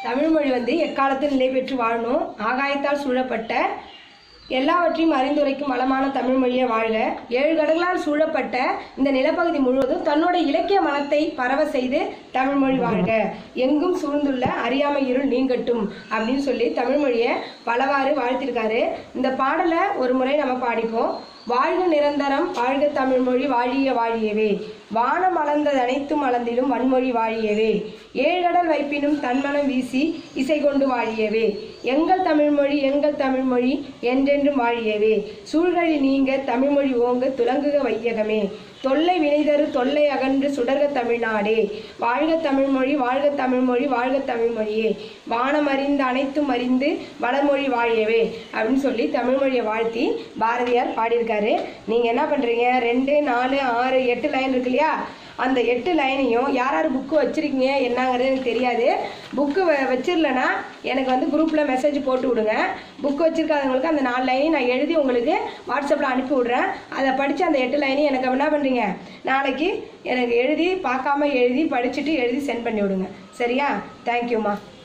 தமிழ்மொழி எக்காலத்தில் நிலை பெற்று வாழணும். ஆகாயத்தால் சூழப்பட்ட எல்லாவற்றையும் அறிந்துரைக்கும் வளமான தமிழ்மொழியை வாழ்க. 7 கடல்களால் சூழப்பட்ட இந்த நிலப்பகுதி முழுவதும் தன்னோட இலக்கிய மனத்தை பரவ செய்து தமிழ்மொழி வாழ்க. எங்கும் சூழ்ந்துள்ள அறியாமை இருள் நீங்கட்டும் அப்படின்னு சொல்லி தமிழ்மொழியை பலவாறு வாழ்த்திருக்காரு. இந்த பாடலை ஒரு முறை நம்ம பாடிப்போம். வாழ்க நிரந்தரம் வாழ்க தமிழ்மொழி வாழிய வாழியவே. வானம் அளந்தது அனைத்தும் அளந்திடும் வன்மொழி வாழியவே. 7 கடல் வைப்பினும் தன்மனம் வீசி இசை கொண்டு வாழியவே. எங்கள் தமிழ்மொழி என்றென்றும் வாழியவே. சூழ்கழி நீங்க தமிழ்மொழி ஓங்க துலங்குக வையகமே. தொல்லை வினைதரு தொல்லை அகன்று சுடர்க தமிழ்நாடே. வாழ்க தமிழ்மொழி வாழ்க தமிழ்மொழி வாழ்க தமிழ்மொழியே. வானம் அறிந்து அனைத்தும் அறிந்து வளமொழி வாழியவே அப்படின்னு சொல்லி தமிழ்மொழியை வாழ்த்தி பாரதியார் பாடியிருக்காரு. நீங்கள் என்ன பண்ணுறீங்க, 2, 4, 6, 8 லைன் இருக்கு இல்லையா, அந்த 8 லைனையும் யார் புக்கு வச்சுருக்கீங்க என்னங்கிறது எனக்கு தெரியாது. புக்கு வச்சிடலன்னா எனக்கு குரூப்பில் மெசேஜ் போட்டு விடுங்க. புக்கு வச்சுருக்காதவங்களுக்கு அந்த 4 லைனையும் நான் எழுதி உங்களுக்கு வாட்ஸ்அப்பில் அனுப்பி விட்றேன். அதை படித்து அந்த 8 லைனையும் எனக்கு என்ன பண்ணுறீங்க, நாளைக்கு எனக்கு எழுதி பார்க்காம எழுதி படிச்சுட்டு எழுதி சென்ட் பண்ணி விடுங்க. சரியா? தேங்க்யூம்மா.